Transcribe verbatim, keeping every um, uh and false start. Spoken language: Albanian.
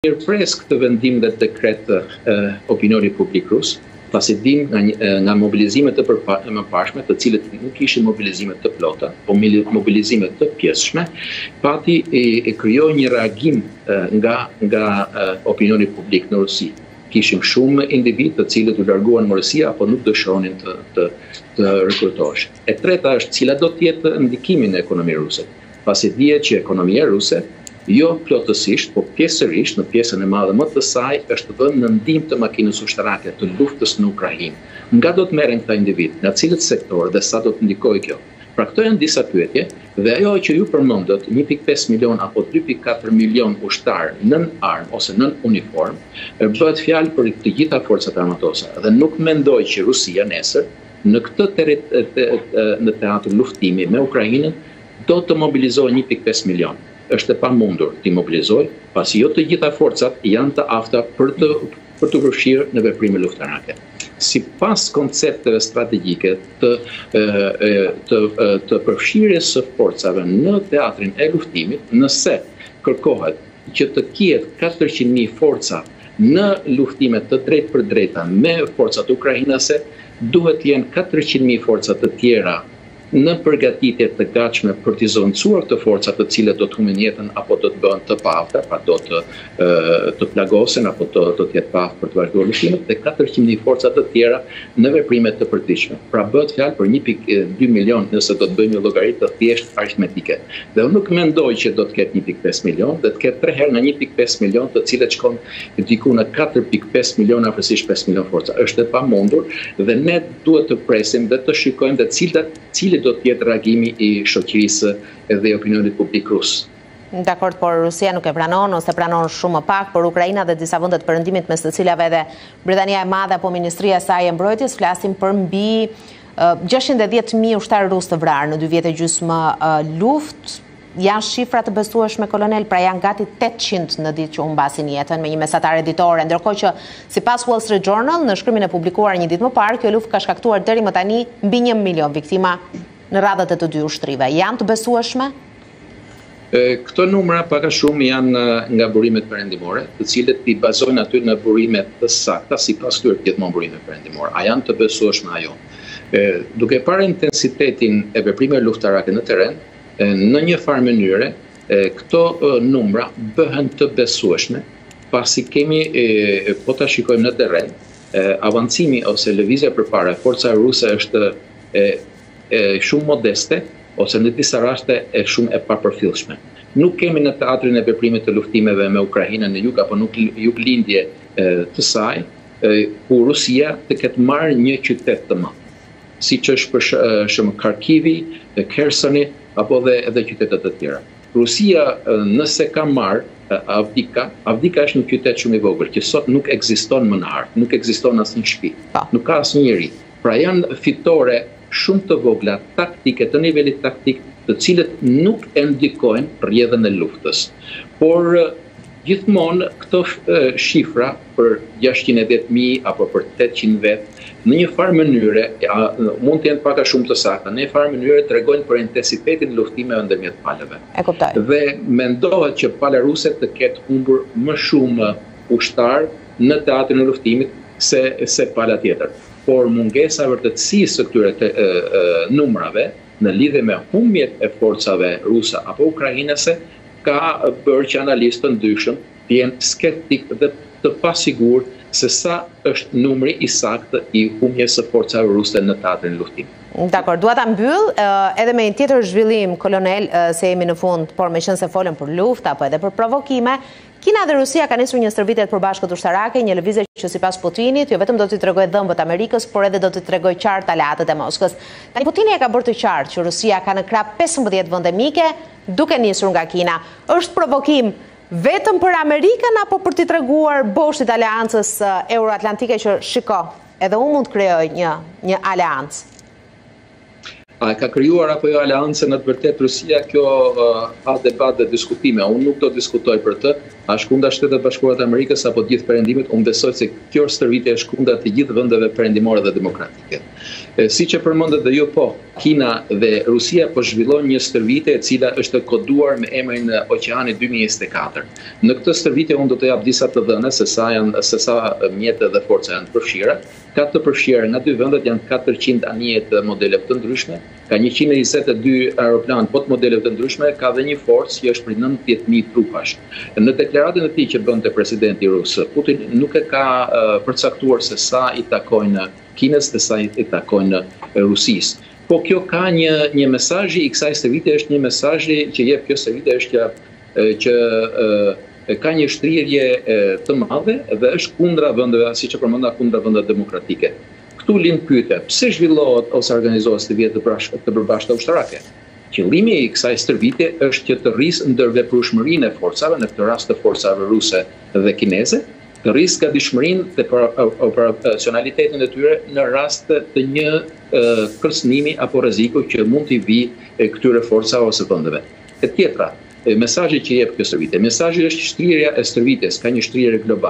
ndërpres këtë vendim dhe dekret uh, opinioni publik rus, pasi dim nga, nga mobilizimet të mëparshme, të cilët nuk ishin mobilizimet të plota, po mobilizimet të pjesshme, pati e, e krijoi një reagim uh, nga, nga uh, opinioni publik në Rusi. Kishim shumë individ të cilët u larguan nga Rusia apo nuk dëshironin të, të, të rekrutoheshin. E treta është cila do të jetë ndikimi në ekonominë ruse. Pasi dihet që ekonomia ruse jo plotësisht, po pjesërisht në pjesën e madhe më të saj është vënë në ndihmë të makinës ushtarake të luftës në Ukrainë. Nga do të merren këta individ, nga cilët sektor dhe sa do të ndikojë kjo? Pra këto janë disa pyetje dhe ajo që ju përmendët, një pikë pesë milion apo dy pikë katër milion ushtar nën armë ose nën uniform, bëhet fjalë për të gjitha forcat armatose dhe nuk mendoj që Rusia nesër në këtë teret, në teatrin luftimi me Ukrainën do të mobilizojë një pikë pesë milion. Është e pamundur të mobilizojë, pasi jo të gjitha forcat janë të afta për të për të përfshirë në veprime luftarake. Sipas koncepteve strategjike të të të përfshirjes së forcave në teatrin e luftimit, nëse kërkohet që të ketë katërqind mijë forca në luftime të drejtë për drejta me forcat ukrainase, duhet të jenë katërqind mijë forca të tjera në përgatitje të gatshme për të zoncuar të forcat të cilat do të humbin jetën apo do të bëhen të paafta, pa do të të plagosen apo të do të jetë paaftë për të vazhduar luftimet, dhe katërqind mijë forca të tjera në veprime të përditshme. Pra bëhet fjalë për një pikë dy milion nëse do të bëjmë një llogaritë të thjeshtë aritmetike. Dhe unë nuk mendoj që do të ketë një pikë pesë milion, dhe të ketë tre herë nga një pikë pesë milion, të cilët shkon diku në katër pikë pesë milion, afërsisht pesë milion forca. Është e pamundur dhe ne duhet të presim dhe të shikojmë dhe cilat cili do të jetë reagimi i shoqërisë dhe opinionit publik rus. Dakord, por Rusia nuk e pranon ose pranon shumë më pak, por Ukraina dhe disa vende të perëndimit mes të cilave edhe Britania e Madhe apo Ministria e saj e Mbrojtjes flasin për mbi uh, gjashtëdhjetë e dhjetë mijë ushtarë rusë të vrarë në dy vjet e gjysmë uh, luftë. Janë shifra të besueshme, kolonel, pra janë gati tetëqind në ditë që humbasin jetën me një mesatar editore, ndërkohë që sipas Wall Street Journal në shkrimin e publikuar një ditë më parë, kjo luftë ka shkaktuar deri më tani mbi një milion viktima në radhët e të dy ushtrive. Janë të besueshme? Këto numra pak a shumë janë nga burimet perëndimore, të cilët i bazojnë aty në burimet të sakta sipas këtyre gjithmonë burimeve perëndimore. A janë të besueshme ajo? Duke parë intensitetin e veprimeve luftarake në terren, në një farë mënyre, këto numra bëhen të besueshme, pasi kemi, po ta shikojmë në terren, avancimi ose lëvizja përpara e forca ruse është e, e shumë modeste, ose në disa raste e shumë e papërfillshme. Nuk kemi në teatrin e veprimit të luftimeve me Ukrainën në jug apo nuk jug lindje të saj, ku Rusia të ketë marrë një qytet të madh, siç është për shembull Kharkivi, Khersoni apo dhe edhe qytetet të tjera. Rusia nëse ka marrë Avdika, Avdika është një qytet shumë i vogël, që sot nuk ekziston më në hartë, nuk ekziston asnjë shtëpi, nuk ka asnjë njeri. Pra janë fitore shumë të vogla taktike, të nivelit taktik, të cilët nuk e ndikojnë rrjedhën e luftës. Por gjithmonë këto shifra për gjashtëqind e dhjetë mijë apo për tetëqind vet, në një farë mënyre mund të jenë pak a shumë të sakta, në një farë mënyre tregojnë për intensitetin e luftimeve ndërmjet palëve. E kuptoj. Dhe mendohet që pala ruse të ketë humbur më shumë ushtar në teatrin e luftimit se se pala tjetër. Por mungesa e vërtetësisë së këtyre të, e, e, numrave në lidhje me humbjet e forcave ruse apo ukrainase ka bërë që analistë të ndryshëm të jenë skeptik dhe të pasigur se sa është numri i saktë i humbjes së forcave ruse në teatrin e luftimit. Dakor, dua ta mbyll edhe me një tjetër zhvillim, kolonel, se jemi në fund, por meqense folën për luftë apo edhe për provokime, Kina dhe Rusia ka nisur një stërvitje të përbashkët ushtarake, një lëvizje që sipas Putinit jo vetëm do t'i tregojë dhëmbët Amerikës, por edhe do t'i tregojë qartë aleatët e Moskës. Tani Putini e ka bërë të qartë që Rusia ka në krah pesëmbëdhjetë vende mike, duke nisur nga Kina. Është provokim vetëm për Amerikën apo për t'i treguar boshtit aleancës euroatlantike që shiko, edhe unë mund të krijoj një një aleancë? A ka krijuar apo jo aleancën në të vërtetë Rusia, kjo uh, ka debat dhe diskutime. Unë nuk do diskutoj për të. a shkunda Shtetet Bashkuara të Amerikës apo të gjithë perëndimit, unë besoj se kjo stërvitje është shkunda të gjithë vendeve perëndimore dhe demokratike. Siç e përmendet dhe ju, po, Kina dhe Rusia po zhvillojnë një stërvitje e cila është koduar me emrin Oqeani dy mijë e njëzet e katër. Në këtë stërvitje unë do të jap disa të dhëna se sa janë se sa mjete dhe forca janë të përfshira. Ka të përfshira nga dy vendet janë katërqind anije të modeleve të ndryshme, ka njëqind e njëzet e dy aeroplan po të modeleve të ndryshme, ka dhe një forcë që është për nëntëdhjetë mijë trupash. Në deklaratën e tij që bënte presidenti rus, Putin nuk e ka uh, përcaktuar se sa i takojnë Kinës dhe sa i takojnë Rusisë. Po kjo ka një një mesazh i kësaj stërvitje, është një mesazh që jep kjo stërvitje është që që uh, ka një shtrirje të madhe dhe është kundra vendeve, siç e përmenda, kundra vendeve demokratike. Këtu lind pyetja, pse zhvillohet ose organizohet stërvitje të bashkë të përbashkëta ushtarake? Qëllimi i kësaj stërvitje është që të rrisë ndërveprueshmërinë e forcave, në këtë rast të forcave ruse dhe kineze, të rrisë gatishmërinë dhe operacionalitetin e tyre në rast të një kërcënimi apo rreziku që mund t'i vijë këtyre forcave ose vendeve. E tjetra, mesazhi që jep kjo stërvitje, mesazhi është shtrirja e stërvitjes, ka një shtrirje globale.